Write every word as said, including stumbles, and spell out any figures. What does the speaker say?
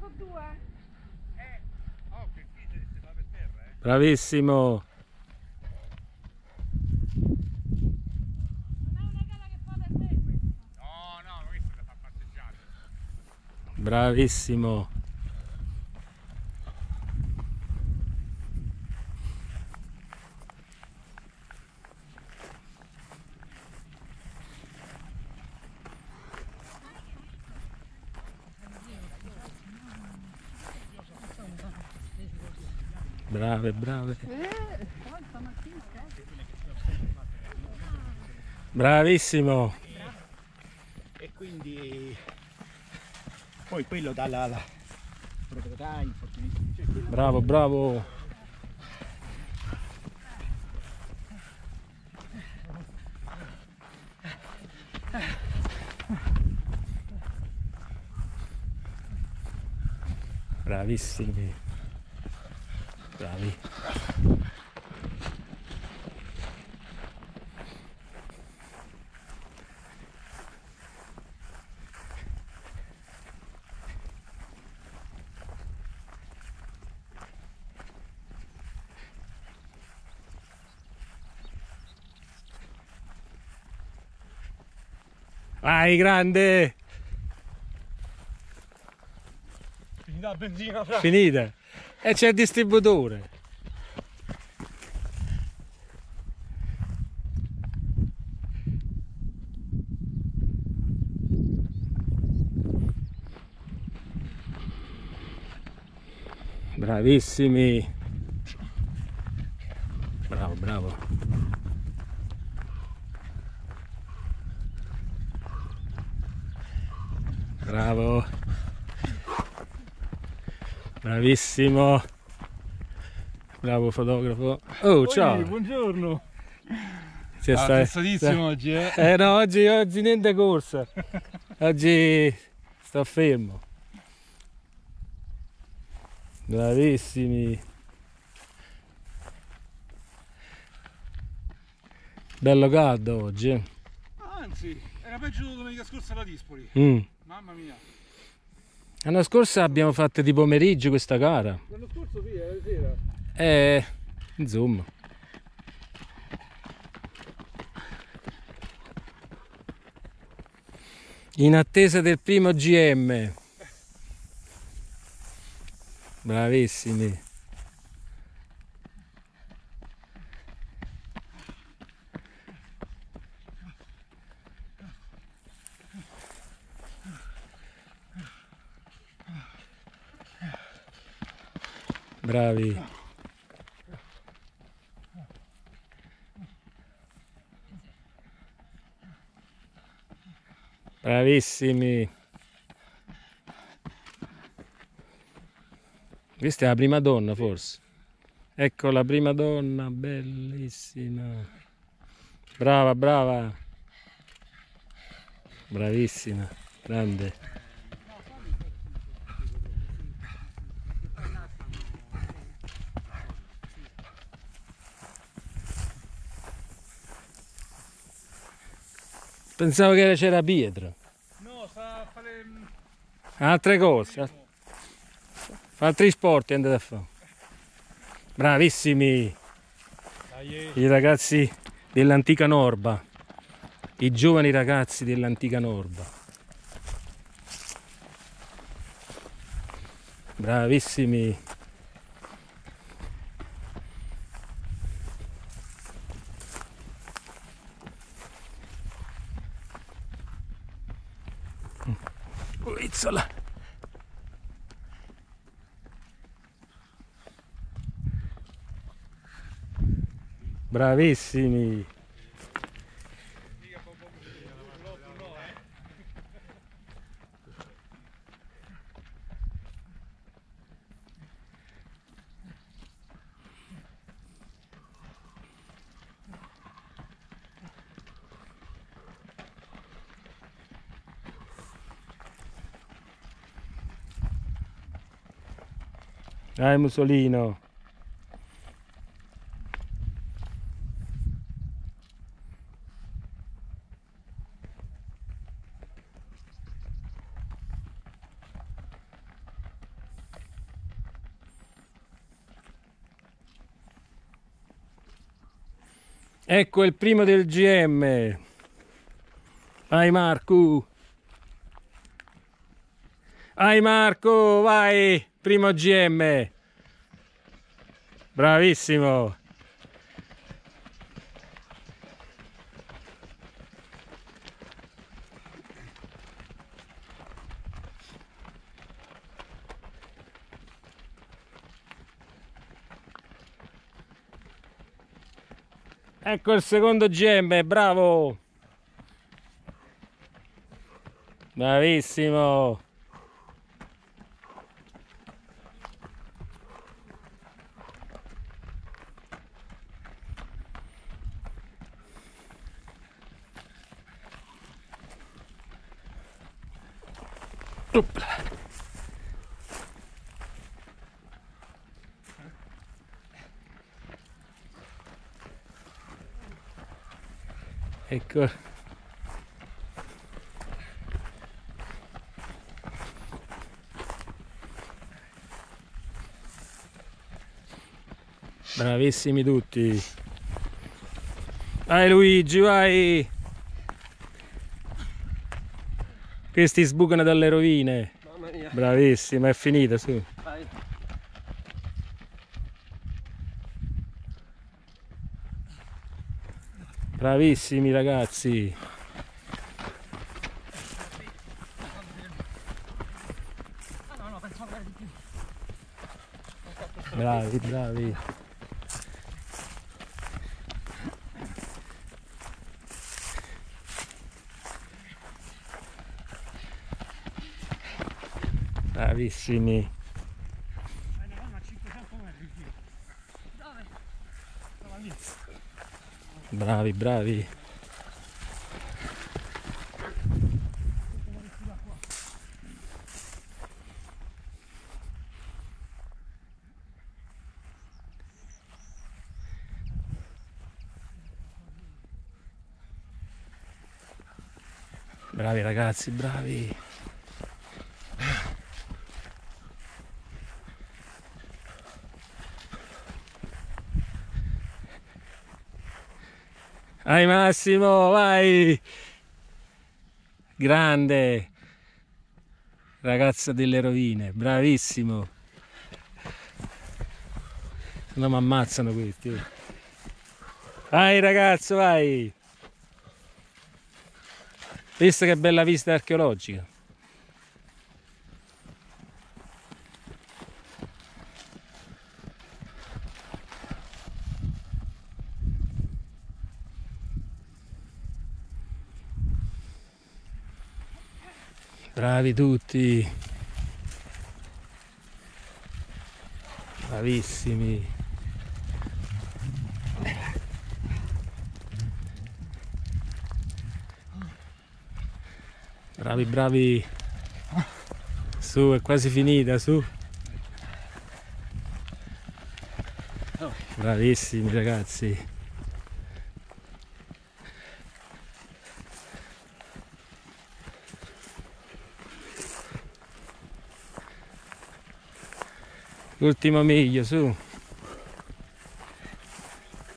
Bravissimo. Non è una gara che fa per me questa. No, no, questo da far passeggiare. Bravissimo. Brave, brave. Bravissimo. E quindi poi quello dalla la proprietà infortunissima. Cioè, Bravo, bravo. Bravissimi. Bravi. Vai, grande! Finita la benzina, fra. Finita. E c'è il distributore. Bravissimi. Bravo, bravo. Bravo. Bravissimo. Bravo fotografo. Oh, ciao. Oi, buongiorno. Ci Ah, stai- stressadissimo oggi, eh. Eh no, oggi, oggi niente corsa. Oggi sto fermo. Bravissimi. Bello caldo oggi. eh. Anzi, era peggio domenica scorsa alla Dispoli. Mm. Mamma mia. L'anno scorso abbiamo fatto di pomeriggio questa gara. L'anno scorso sì, era sera. Eh, insomma. In attesa del primo G M. Bravissimi. Bravi. Bravissimi. Questa è la prima donna forse. Ecco la prima donna, bellissima. Brava, brava. Bravissima, grande. Pensavo che c'era Pietro. No, sta a fare... Altre cose. Fa altri sport e andate a fare. Bravissimi. Dai, I ragazzi dell'antica Norba. I giovani ragazzi dell'antica Norba. Bravissimi. Izzola. Bravissimi. Dai Mussolino. Ecco il primo del G M. Vai Marco. Vai Marco, vai. Primo G M. Bravissimo. Ecco il secondo G M, bravo! Bravissimo! Ecco. Bravissimi tutti. Vai Luigi, vai. Questi sbucano dalle rovine. Mamma mia. Bravissimo, è finita, su. Vai. Bravissimi ragazzi. Ah no, no, pensavo di più. Bravi, bravi. Bravissimi. Bravi, bravi. Bravi ragazzi, bravi. Vai Massimo, vai! Grande! Ragazza delle rovine, bravissimo! Se no mi ammazzano questi. Vai ragazzo, vai! Visto che bella vista archeologica. Bravi tutti. Bravissimi. Bravi, bravi. Su, è quasi finita, su. Bravissimi ragazzi. L'ultimo miglio, su.